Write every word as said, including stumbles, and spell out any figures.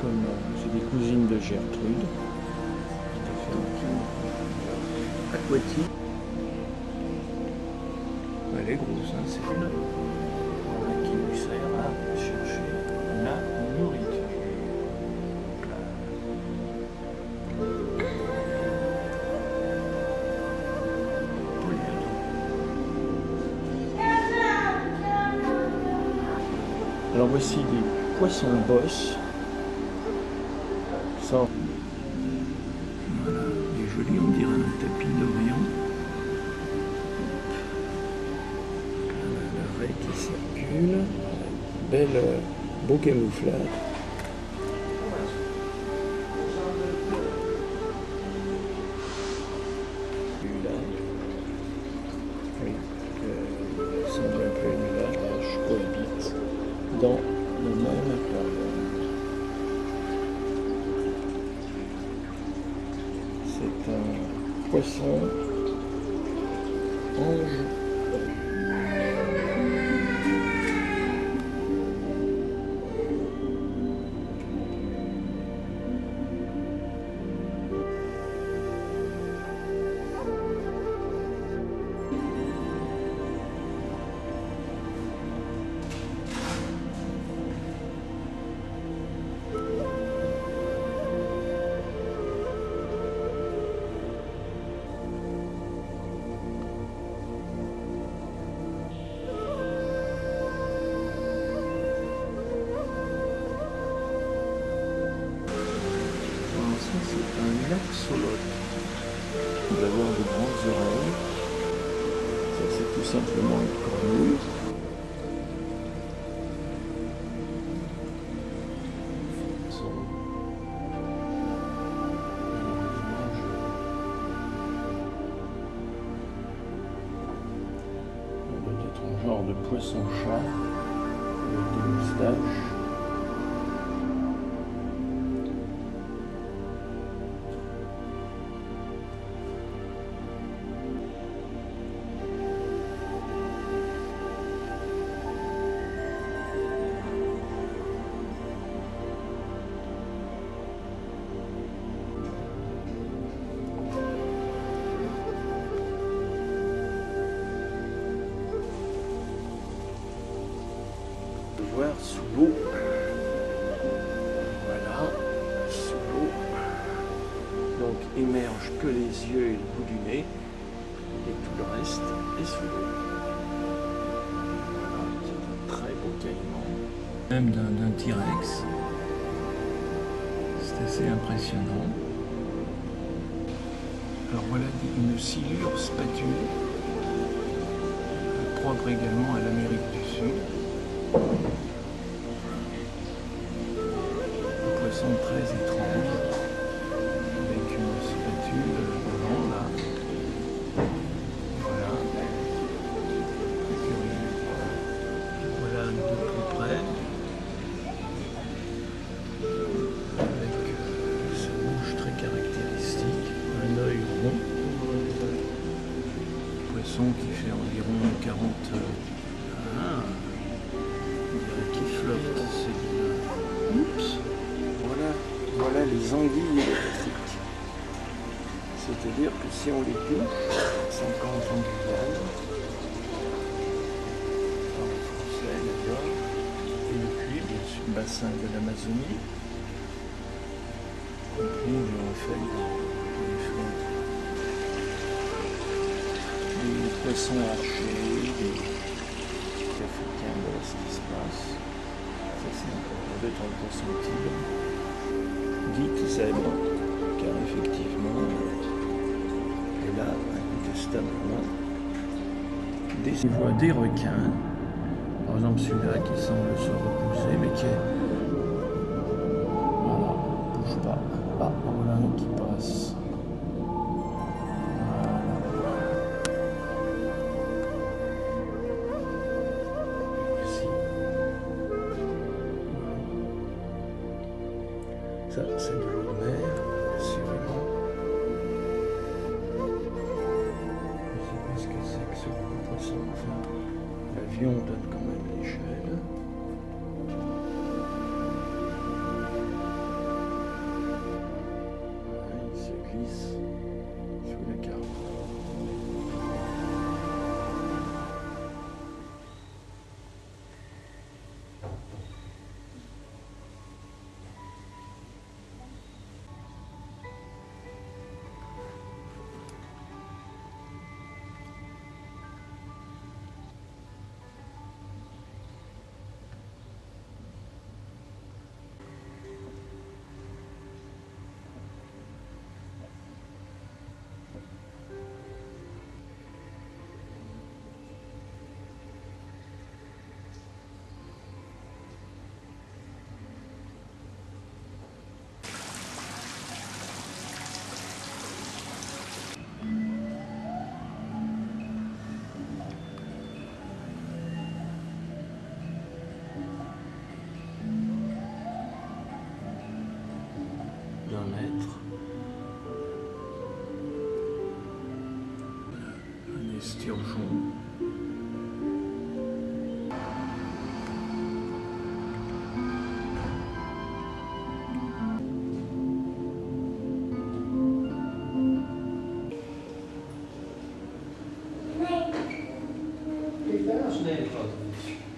comme euh, c'est des cousines de Gertrude. Aquatique. Elle est grosse, hein, c'est une. Voilà, qui lui sert à chercher la nourriture. Alors voici des poissons bosse. Ça, voilà, il est joli, on dirait un tapis d'Orient. La raie qui circule, belle, euh, beau camouflage. Là, oui, euh, il semble un peu une vache cohabite dans le même aquarium. C'est un poisson ange. C'est un axolote. Il va avoir de grandes oreilles. Ça, c'est tout simplement une cornouille. Ça doit être un genre de poisson-chat avec des moustaches. Voir sous l'eau. Voilà, sous l'eau. Donc émerge que les yeux et le bout du nez, et tout le reste est sous l'eau. Voilà, c'est un très beau caïman. Même d'un T-Rex. C'est assez impressionnant. Alors voilà une silure spatule, propre également à l'Amérique du Sud. Un poisson très étrange, avec une spatule devant là. Voilà. C'est curieux. Voilà de plus près. Avec ce bouche très caractéristique, un œil rond. Poisson qui fait environ quarante. Ah. Qui flotte, c'est bien. Oups. Voilà, voilà les anguilles électriques. C'est-à-dire que si on les touche, cinquante en Guyane, en français d'abord, et depuis, bien sûr, le bassin de l'Amazonie, compris en fait dans les flottes. Des poissons archers, des africains, voilà ce qui se passe. Ça c'est encore deux trente pour cent tigre. Dite zèbre, car effectivement, elle a incontestablement des voies des requins. Par exemple celui-là qui semble se reposer, mais qui est... Voilà, bouge pas. Ah, voilà un qui passe. Ça, c'est de l'eau de mer, assurément. Je ne sais pas ce que c'est que ce gros poisson. Enfin, l'avion donne quand même l'échelle. Kijk daar eens een hele grote vis.